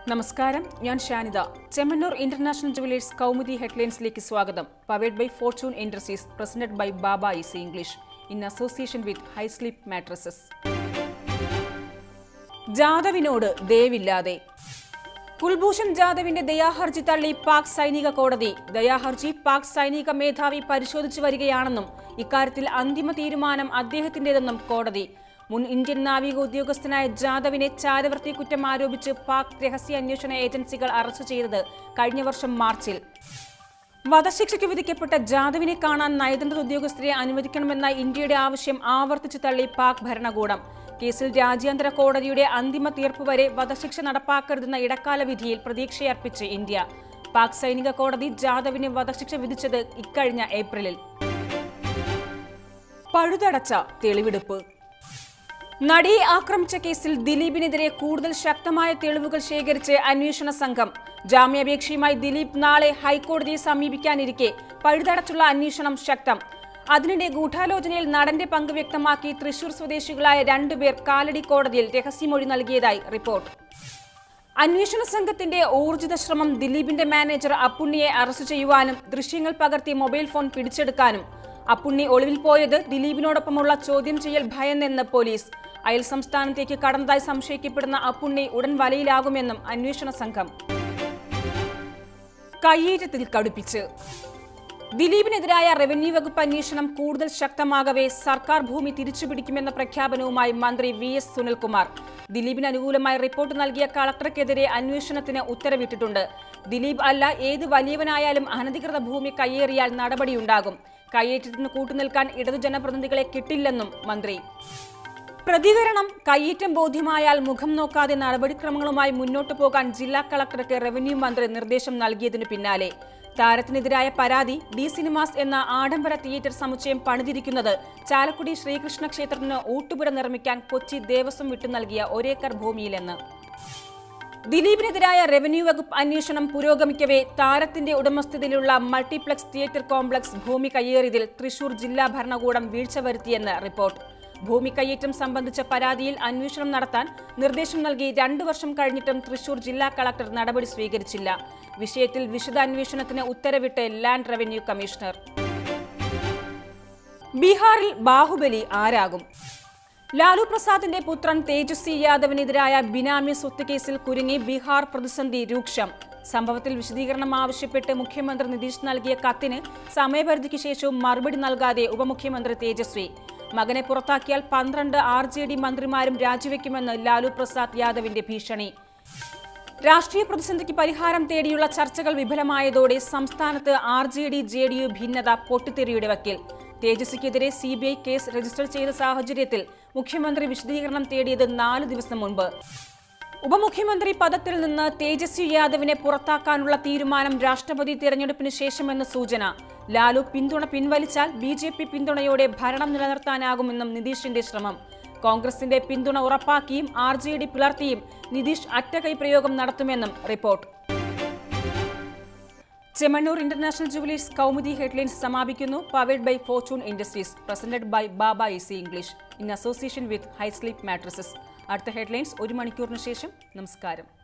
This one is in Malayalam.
നമസ്കാരം, ഞാൻ ഷാനിദ. ചെമ്മണ്ണൂർ ഇന്റർനാഷണൽ ജുവലേഴ്സ് കൗമുദി ഹെഡ്ലൈൻസിലേക്ക് സ്വാഗതം. Powered by fortune industries, presented by Baba easy English in association with high sleep mattresses. ജാദവിനോട് ദയവില്ലാതെ. കുൽഭൂഷൺ ജാദവിന്റെ ദയാഹർജി തള്ളി പാക് സൈനിക കോടതി. ദയാഹർജി പാക് സൈനിക മേധാവി പരിശോധിച്ചു വരികയാണെന്നും ഇക്കാര്യത്തിൽ അന്തിമ തീരുമാനം അദ്ദേഹത്തിന്റേതെന്നും കോടതി. മുൻ ഇന്ത്യൻ നാവിക ഉദ്യോഗസ്ഥനായ ജാദവിനെ ചാരവൃത്തി കുറ്റം ആരോപിച്ച് പാക് രഹസ്യാന്വേഷണ ഏജൻസികൾ അറസ്റ്റ് ചെയ്തത് കഴിഞ്ഞ വർഷം മാർച്ചിൽ. വധശിക്ഷയ്ക്ക് വിധിക്കപ്പെട്ട ജാദവിനെ കാണാൻ നയതന്ത്ര ഉദ്യോഗസ്ഥരെ അനുവദിക്കണമെന്ന ഇന്ത്യയുടെ ആവശ്യം ആവർത്തിച്ചു തള്ളി പാക് ഭരണകൂടം. കേസിൽ രാജ്യാന്തര കോടതിയുടെ അന്തിമ തീർപ്പ് വരെ വധശിക്ഷ നടപ്പാക്കരുതെന്ന ഇടക്കാല വിധിയിൽ പ്രതീക്ഷയർപ്പിച്ച് ഇന്ത്യ. പാക് സൈനിക കോടതി ജാദവിന് വധശിക്ഷ വിധിച്ചത് ഇക്കഴിഞ്ഞ ഏപ്രിലിൽ. പഴുതടച്ച തെളിവെടുപ്പ്. നടിയെ ആക്രമിച്ച കേസിൽ ദിലീപിനെതിരെ കൂടുതൽ ശക്തമായ തെളിവുകൾ ശേഖരിച്ച് അന്വേഷണ സംഘം. ജാമ്യാപേക്ഷയുമായി ദിലീപ് നാളെ ഹൈക്കോടതിയെ സമീപിക്കാനിരിക്കെ പഴുതടച്ചുള്ള അന്വേഷണം ശക്തം. അതിനിടെ ഗൂഢാലോചനയിൽ നടന്റെ പങ്ക് വ്യക്തമാക്കി തൃശൂർ സ്വദേശികളായ 2 പേർ കാലടി കോടതിയിൽ രഹസ്യമൊഴി നൽകിയതായി റിപ്പോർട്ട്. അന്വേഷണ സംഘത്തിന്റെ ഊർജിത ശ്രമം ദിലീപിന്റെ മാനേജർ അപ്പുണ്ണിയെ അറസ്റ്റ് ചെയ്യുവാനും ദൃശ്യങ്ങൾ പകർത്തി മൊബൈൽ ഫോൺ പിടിച്ചെടുക്കാനും. അപ്പുണ്ണി ഒളിവിൽ പോയത് ദിലീപിനോടൊപ്പമുള്ള ചോദ്യം ചെയ്യൽ ഭയന്നെന്ന് പോലീസ്. അയൽ സംസ്ഥാനത്തേക്ക് കടന്നതായി സംശയിക്കപ്പെടുന്ന അപ്പുണ്ണി ഉടൻ വലയിലാകുമെന്നും അന്വേഷണ സംഘം. കയ്യേറ്റത്തിൽ കടുപ്പിച്ച്. ദിലീപിനെതിരായ റവന്യൂ വകുപ്പ് അന്വേഷണം കൂടുതൽ ശക്തമാകവേ സർക്കാർ ഭൂമി തിരിച്ചുപിടിക്കുമെന്ന പ്രഖ്യാപനവുമായി മന്ത്രി VS സുനിൽകുമാർ. ദിലീപിന് അനുകൂലമായി റിപ്പോർട്ട് നൽകിയ കളക്ടർക്കെതിരെ അന്വേഷണത്തിന് ഉത്തരവിട്ടിട്ടുണ്ട്. ദിലീപ് അല്ല ഏത് വലിയവനായാലും അനധികൃത ഭൂമി കയ്യേറിയാൽ നടപടിയുണ്ടാകും. കയ്യേറ്റത്തിന് കൂട്ടുനിൽക്കാൻ ഇടതു ജനപ്രതിനിധികളെ കിട്ടില്ലെന്നും മന്ത്രി. പ്രതികരണം. കയ്യേറ്റം ബോധ്യമായാൽ മുഖം നോക്കാതെ നടപടിക്രമങ്ങളുമായി മുന്നോട്ടു പോകാൻ ജില്ലാ കളക്ടർക്ക് റവന്യൂ മന്ത്രി നിർദ്ദേശം നൽകിയതിനു പിന്നാലെ താരത്തിനെതിരായ പരാതി. ഡി സിനിമാസ് എന്ന ആഡംബര തിയേറ്റർ സമുച്ചയം പണിതിരിക്കുന്നത് ചാലക്കുടി ശ്രീകൃഷ്ണ ക്ഷേത്രത്തിന് ഊട്ടുപുര നിർമ്മിക്കാൻ കൊച്ചി ദേവസ്വം വിട്ടു നൽകിയ 1 ഏക്കർ ഭൂമിയിലെന്ന്. ദിലീപിനെതിരായ റവന്യൂ വകുപ്പ് അന്വേഷണം പുരോഗമിക്കവേ താരത്തിന്റെ ഉടമസ്ഥതയിലുള്ള മൾട്ടിപ്ലക്സ് തിയേറ്റർ കോംപ്ലക്സ് ഭൂമി കയ്യേറിയതിൽ തൃശൂർ ജില്ലാ ഭരണകൂടം വീഴ്ച വരുത്തിയെന്ന് റിപ്പോർട്ട്. ഭൂമി കയ്യേറ്റം സംബന്ധിച്ച പരാതിയിൽ അന്വേഷണം നടത്താൻ നിർദ്ദേശം നൽകി 2 വർഷം കഴിഞ്ഞിട്ടും തൃശൂർ ജില്ലാ കളക്ടർ നടപടി സ്വീകരിച്ചില്ല. വിഷയത്തിൽ വിശദാന്വേഷണത്തിന് ഉത്തരവിട്ട് ലാൻഡ് റവന്യൂ കമ്മീഷണർ. ബീഹാറിൽ ബാഹുബലി ആരാകും? ലാലു പ്രസാദിന്റെ പുത്രൻ തേജസ്വി യാദവിനെതിരായ ബിനാമി സ്വത്ത് കേസിൽ കുരുങ്ങി ബീഹാർ പ്രതിസന്ധി രൂക്ഷം. സംഭവത്തിൽ വിശദീകരണം ആവശ്യപ്പെട്ട് മുഖ്യമന്ത്രി നിതീഷ് നൽകിയ കത്തിന് സമയപരിധിക്ക് ശേഷവും മറുപടി നൽകാതെ ഉപമുഖ്യമന്ത്രി തേജസ്വി. മകനെ പുറത്താക്കിയാൽ 12 RJD മന്ത്രിമാരും രാജിവെക്കുമെന്ന് ലാലു പ്രസാദ് യാദവിന്റെ ഭീഷണി. രാഷ്ട്രീയ പ്രതിസന്ധിക്ക് പരിഹാരം തേടിയുള്ള ചർച്ചകൾ വിഫലമായതോടെ സംസ്ഥാനത്ത് RJD-JDU ഭിന്നത പൊട്ടിത്തെറിയുടെ വക്കിൽ. തേജസ്വിക്കെതിരെ CBI കേസ് രജിസ്റ്റർ ചെയ്ത സാഹചര്യത്തിൽ മുഖ്യമന്ത്രി വിശദീകരണം തേടിയത് 4 ദിവസം മുൻപ്. ഉപമുഖ്യമന്ത്രി പദത്തിൽ നിന്ന് തേജസ്വി യാദവിനെ പുറത്താക്കാനുള്ള തീരുമാനം രാഷ്ട്രപതി തിരഞ്ഞെടുപ്പിന് ശേഷമെന്ന് സൂചന. ലാലു പിന്തുണ പിൻവലിച്ചാൽ BJP പിന്തുണയോടെ ഭരണം നിലനിർത്താനാകുമെന്നും നിതീഷിന്റെ ശ്രമം. കോൺഗ്രസിന്റെ പിന്തുണ ഉറപ്പാക്കിയും RJD പിളർത്തിയും നിതീഷ് അറ്റകൈ പ്രയോഗം നടത്തുമെന്നും report. Chemmanur international jewellers Kaumudi headlines സമാപിക്കുന്നു. Powered by fortune industries, presented by Baba easy English in association with high sleep mattresses. അടുത്ത ഹെഡ്ലൈൻസ് 1 മണിക്കൂറിന് ശേഷം. നമസ്കാരം.